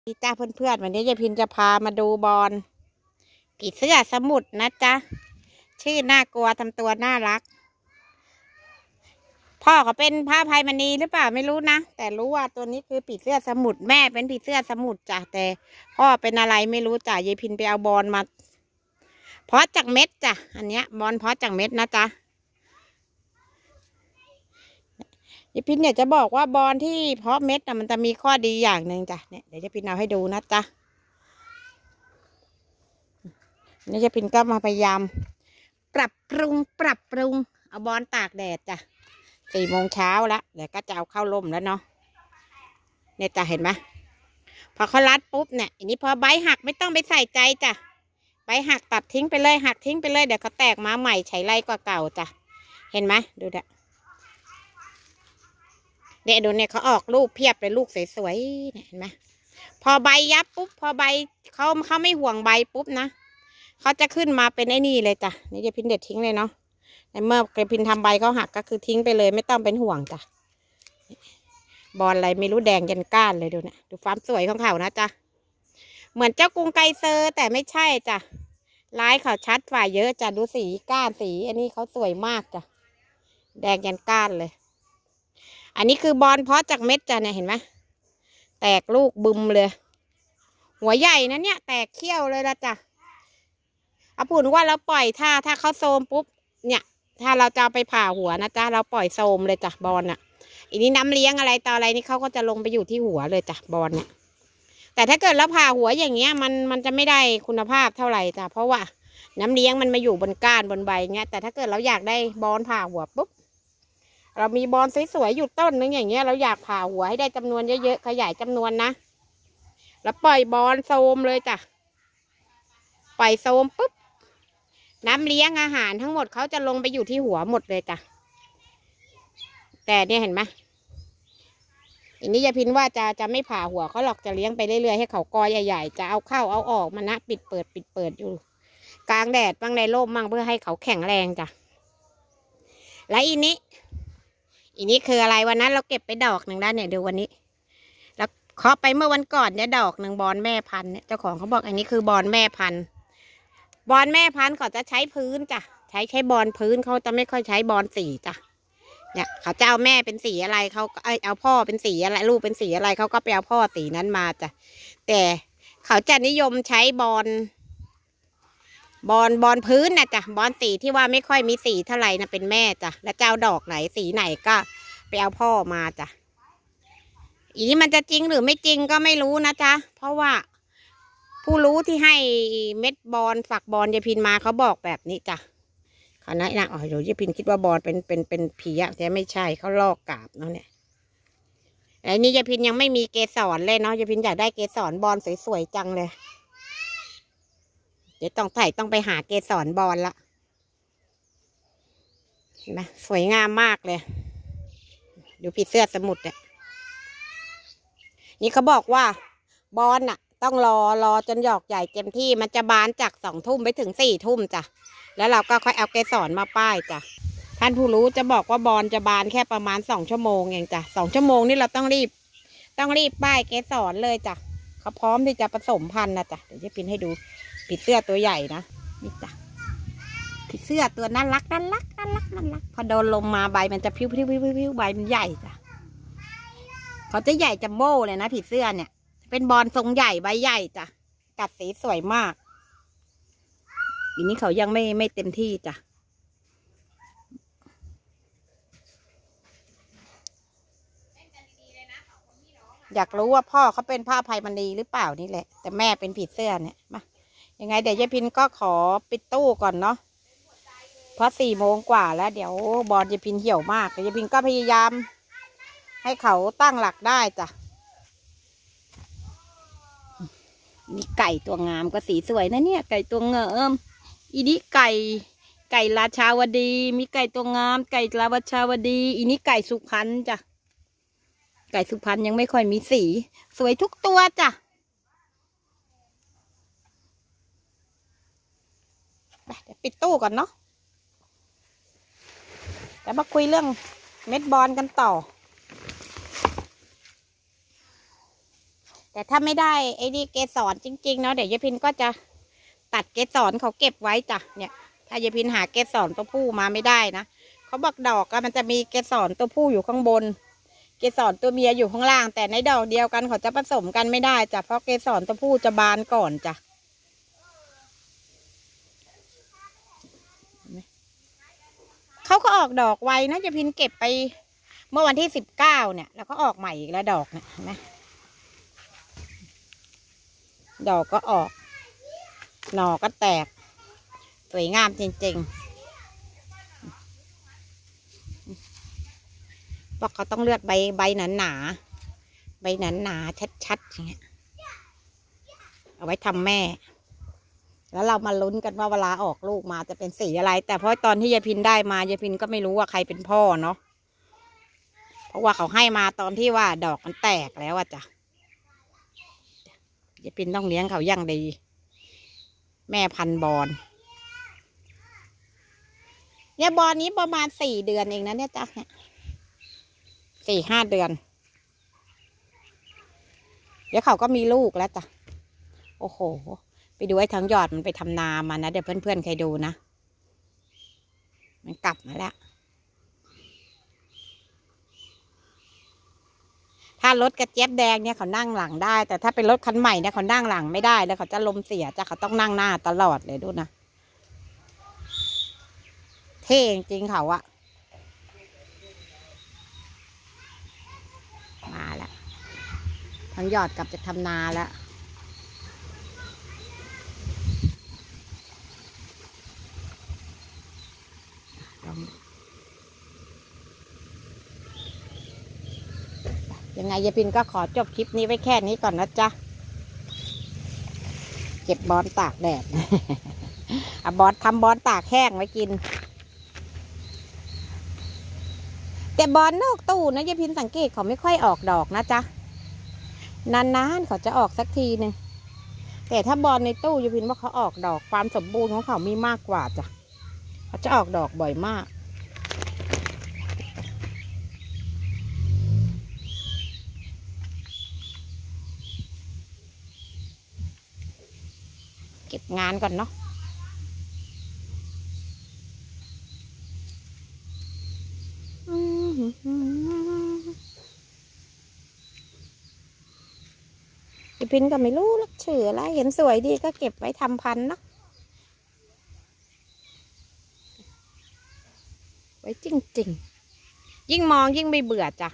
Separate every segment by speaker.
Speaker 1: พี่จ้าเพื่อนๆวันนี้ยายพินจะพามาดูบอลผีเสื้อสมุทรนะจ๊ะชื่อน่ากลัวทำตัวน่ารักพ่อเขาเป็นพระอภัยมณีหรือเปล่าไม่รู้นะแต่รู้ว่าตัวนี้คือผีเสื้อสมุทรแม่เป็นผีเสื้อสมุทรจ้ะแต่พ่อเป็นอะไรไม่รู้จ้ะยายพินไปเอาบอลมาเพาะจากเม็ดจ้ะอันเนี้ยบอลเพาะจากเม็ดนะจ๊ะยายพินเนี่ยจะบอกว่าบอลที่เพาะเม็ดน่ะมันจะมีข้อดีอย่างหนึ่งจ้ะเนี่ยเดี๋ยวยายพินเอาให้ดูนะจ๊ะนี่ยายพินก็มาพยายามปรับปรุงเอาบอลตากแดดจ้ะ4 โมงเช้าแล้วเดี๋ยวก็จะเอาเข้าร่มแล้วเนาะเนี่ยจ้ะเห็นไหมพอเขารัดปุ๊บเนี่ยอันนี้พอใบหักไม่ต้องไปใส่ใจจ้ะใบหักตัดทิ้งไปเลยหักทิ้งไปเลยเดี๋ยวเขาแตกมาใหม่ใช้ไรกว่าเก่าจ้ะเห็นไหมดูเดี๋ยวดูเนี่ยเขาออกลูกเพียบเลยลูกสวยๆเนี่ยเห็นไหมพอใบยับปุ๊บพอใบเขาไม่ห่วงใบปุ๊บนะเขาจะขึ้นมาเป็นไอ้นี่เลยจ้ะนี่จะพินเด็ดทิ้งเลยเนาะในเมื่อเกพินทำใบเขาหักก็คือทิ้งไปเลยไม่ต้องเป็นห่วงจ้ะบอลอะไรไม่รู้แดงยันก้านเลยดูเนี่ยดูความสวยของเขานะจ้ะเหมือนเจ้ากรุงไกรเซอร์แต่ไม่ใช่จ้ะลายเขาชัดฝ่าเยอะจ้ะดูสีก้านสีอันนี้เขาสวยมากจ้ะแดงยันก้านเลยอันนี้คือบอลเพาะจากเม็ดจ้ะเนี่ยเห็นไหมแตกลูกบึมเลยหัวใหญ่นะเนี่ยแตกเขี้ยวเลยละจ้ะเอาพูดว่าเราปล่อยถ้าเขาโซมปุ๊บเนี่ยถ้าเราจะไปผ่าหัวนะจ๊ะเราปล่อยโซมเลยจ้ะบอลน่ะอันนี้น้ำเลี้ยงอะไรต่ออะไรนี่เขาก็จะลงไปอยู่ที่หัวเลยจ้ะบอลเนี่ยแต่ถ้าเกิดเราผ่าหัวอย่างเงี้ยมันจะไม่ได้คุณภาพเท่าไหร่จ้ะเพราะว่าน้ำเลี้ยงมันมาอยู่บนก้านบนใบเงี้ยแต่ถ้าเกิดเราอยากได้บอลผ่าหัวปุ๊บเรามีบอลสวยๆอยู่ต้นนึงอย่างเงี้ยเราอยากผ่าหัวให้ได้จำนวนเยอะๆขยายจำนวนนะแล้วปล่อยบอลโซมเลยจ้ะปล่อยโซมปุ๊บน้ำเลี้ยงอาหารทั้งหมดเขาจะลงไปอยู่ที่หัวหมดเลยจ้ะแต่เนี่ยเห็นไหมอันนี้ยายพินว่าจะไม่ผ่าหัวเขาหรอกจะเลี้ยงไปเรื่อยๆให้เขากอใหญ่ๆจะเอาเข้าเอาออกมานะปิดเปิดอยู่กลางแดดบ้างในร่มบ้างเพื่อให้เขาแข็งแรงจ้ะและอีนี้คืออะไรวันนั้นเราเก็บไปดอกหนึ่งได้เนี่ยดูวันนี้แล้วเคาะไปเมื่อวันก่อนเนี่ยดอกหนึ่งบอลแม่พันธุ์เนี่ยเจ้าของเขาบอกอันนี้คือบอลแม่พันธุ์บอลแม่พันธุ์เขาจะใช้พื้นจ้ะใช้บอลพื้นเขาจะไม่ค่อยใช้บอลสีจ้ะเนี่ยเขาจะเอาแม่เป็นสีอะไรเขาเอาพ่อเป็นสีอะไรลูกเป็นสีอะไรเขาก็ไปเอาพ่อสีนั้นมาจ้ะแต่เขาจะนิยมใช้บอลพื้นนะจ้ะบอลสีที่ว่าไม่ค่อยมีสีเท่าไหร่นะเป็นแม่จ้ะแล้วเจ้าดอกไหนสีไหนก็ไปเอาพ่อมาจ้ะอีนี้มันจะจริงหรือไม่จริงก็ไม่รู้นะจ๊ะเพราะว่าผู้รู้ที่ให้เม็ดบอลฝักบอลยายพินมาเขาบอกแบบนี้จ้ะเขานะอ๋อเดี๋ยวยายพินคิดว่าบอลเป็นผีอะแต่ไม่ใช่เขาลอกกาบเนาะเนี่ยไอ้นี่ยายพินยังไม่มีเกสรเลยเนาะยายพินอยากได้เกสรบอลสวยๆจังเลยเดี๋ยวต้องไปหาเกสรบอลละเห็นไหมสวยงามมากเลยดูผีเสื้อสมุทรเนี่ยนี่เขาบอกว่าบอลน่ะต้องรอจนหยอกใหญ่เต็มที่มันจะบานจาก2 ทุ่มไปถึง4 ทุ่มจ้ะแล้วเราก็ค่อยเอาเกสรมาป้ายจ้ะท่านผู้รู้จะบอกว่าบอลจะบานแค่ประมาณ2 ชั่วโมงเองจ้ะ2 ชั่วโมงนี่เราต้องรีบป้ายเกสรเลยจ้ะเขาพร้อมที่จะผสมพันธุ์นะจ้ะเดี๋ยวจะพินให้ดูผีเสื้อตัวใหญ่นะนี่จ้ะผีเสื้อตัวน่ารักพอโดนลมมาใบมันจะพิ้วใบมันใหญ่จ้ะเขาจะใหญ่จัมโบ้เลยนะผีเสื้อเนี่ยเป็นบอลทรงใหญ่ใบใหญ่จ้ะกัดสีสวยมากอันนี้เขายังไม่เต็มที่จ้ะอยากรู้ว่าพ่อเขาเป็นพระอภัยมณีหรือเปล่านี่แหละแต่แม่เป็นผีเสื้อเนี่ยมายังไงเดี๋ยวยายพินก็ขอปิดตู้ก่อนเนาะเพราะ4 โมงกว่าแล้วเดี๋ยวบอลยายพินเหี่ยวมากยายพินก็พยายามให้เขาตั้งหลักได้จ้ะมีไก่ตัวงามก็สีสวยนะเนี่ยไก่ตัวงามอีนี้ไก่ราชาวดีมีไก่ตัวงามไก่ราชาวดีอีนี้ไก่สุพรรณจ้ะไก่สุพรรณยังไม่ค่อยมีสีสวยทุกตัวจ้ะเดี๋ยวปิดตู้ก่อนเนาะเดี๋ยวมาคุยเรื่องเม็ดบอลกันต่อแต่ถ้าไม่ได้ไอ้นี่เกสรจริงๆเนาะเดี๋ยวยายพินก็จะตัดเกสรเขาเก็บไว้จ้ะเนี่ยถ้ายายพินหาเกสรตัวผู้มาไม่ได้นะเขาบอกดอกมันจะมีเกสรตัวผู้อยู่ข้างบนเกสรตัวเมียอยู่ข้างล่างแต่ในดอกเดียวกันเขาจะผสมกันไม่ได้จ้ะเพราะเกสรตัวผู้จะบานก่อนจ้ะเขาก็ออกดอกไวนะยายพินเก็บไปเมื่อวันที่19เนี่ยแล้วก็ออกใหม่อีกแล้วดอกเนี่ยเห็นไหมดอกก็ออกหน่อก็แตกสวยงามจริงๆบอกเขาต้องเลือกใบหนาใบหนาชัดๆอย่างเงี้ยเอาไว้ทำแม่แล้วเรามาลุ้นกันว่าเวลาออกลูกมาจะเป็นสีอะไรแต่เพราะตอนที่ยายพินได้มายายพินก็ไม่รู้ว่าใครเป็นพ่อเนาะเพราะว่าเขาให้มาตอนที่ว่าดอกมันแตกแล้วอะจ้ะยายพินต้องเลี้ยงเขาอย่างดีแม่พันธุ์บอนเนี่ยบอนนี้ประมาณ4 เดือนเองนะเนี่ยจ้ะเนี่ย4-5 เดือนเดี๋ยวเขาก็มีลูกแล้วจ้ะโอ้โหไปดูไอ้ทั้งยอดมันไปทำนามานะเดี๋ยวเพื่อนๆใครดูนะมันกลับมาแล้วถ้ารถกระเจี๊ยบแดงเนี่ยเขานั่งหลังได้แต่ถ้าเป็นรถคันใหม่เนี่ยเขานั่งหลังไม่ได้แล้วเขาจะลมเสียจ้ะเขาต้องนั่งหน้าตลอดเลยดูนะเท่จริงเขาอะมาแล้วทั้งยอดกลับจะทำนาแล้วยังไงยายพินก็ขอจบคลิปนี้ไว้แค่นี้ก่อนนะจ๊ะเก็บบอนตากแดด บอนทำบอนตากแห้งไว้กินแต่บอนนอกตู้นะยายพินสังเกตเขาไม่ค่อยออกดอกนะจ๊ะนานๆเขาจะออกสักทีหนึ่งแต่ถ้าบอนในตู้ยายพินว่าเขาออกดอกความสมบูรณ์ของเขามีมากกว่าจ้ะเขาจะออกดอกบ่อยมากเก็บงานก่อนเนาะยายพินก็ไม่รู้ลักชื่ออะไรเห็นสวยดีก็เก็บไว้ทำพันธุ์เนาะไว้จริงๆยิ่งมองยิ่งไม่เบื่อจ้ะ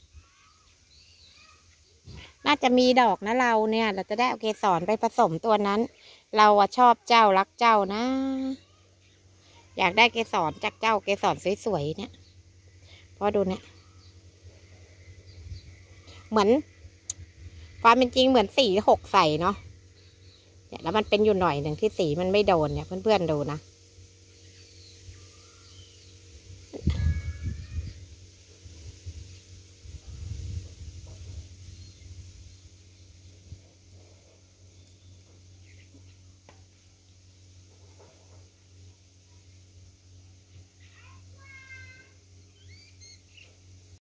Speaker 1: น่าจะมีดอกนะเราเนี่ยเราจะได้เอาเกสรไปผสมตัวนั้นเราอะชอบเจ้ารักเจ้านะอยากได้เกสรจากเจ้าเกสรสวยๆเนี่ยเพราะดูเนี่ยเหมือนความเป็นจริงเหมือนสี6ใส่เนาะเนี่ยแล้วมันเป็นอยู่หน่อยหนึ่งที่สีมันไม่โดนเนี่ยเพื่อนๆดูนะ